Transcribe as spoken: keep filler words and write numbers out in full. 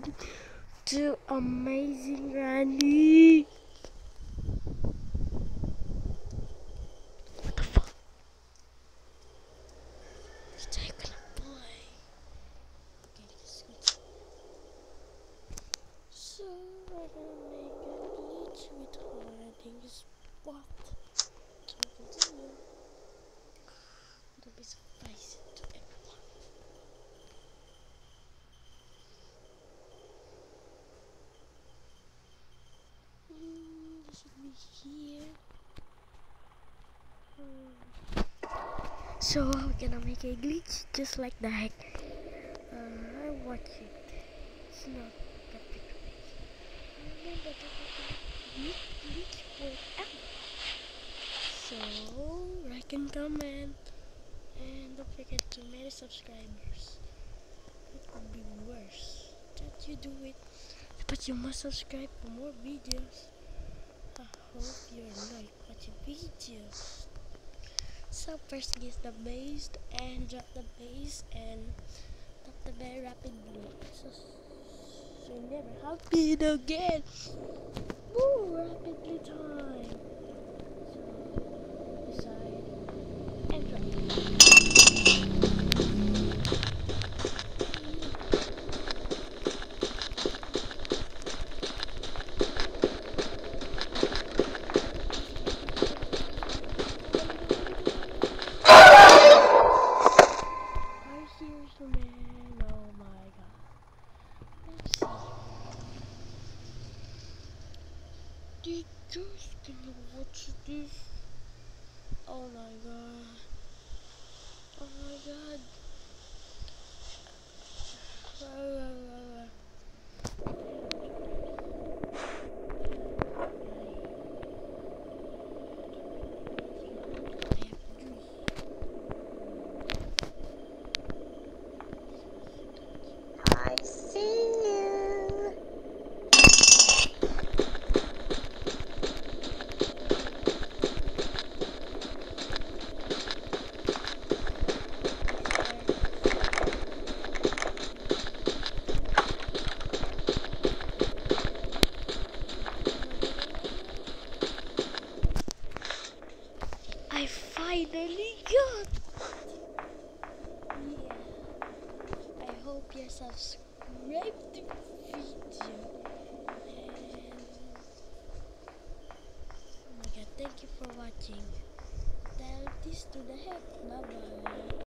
welcome to Amazing Randy. What the fuck? Is they gonna play? Okay, let's go. So we're gonna make a glitch with hiding spot. So continue. Don't be surprised to everyone. Mm, this should be here. Mm. So we're gonna make a glitch just like the heck. Uh, I watch it. It's not that big of it. Remember that I can glitch forever. So like and comment, and don't forget to many subscribers. It would be worse that you do it, but you must subscribe for more videos. I hope you like watching videos. So first get the base and drop the base and tap the very rapidly. So, so you never happen again. Woo, rapidly time. So decide and drop. Man, oh my god. Let's see. Did you can you watch this? Oh my god. Oh my god. I see you. I finally got. Yeah. I hope you subscribe to the video. And oh my god, thank you for watching. Tell this to the heck. Bye bye.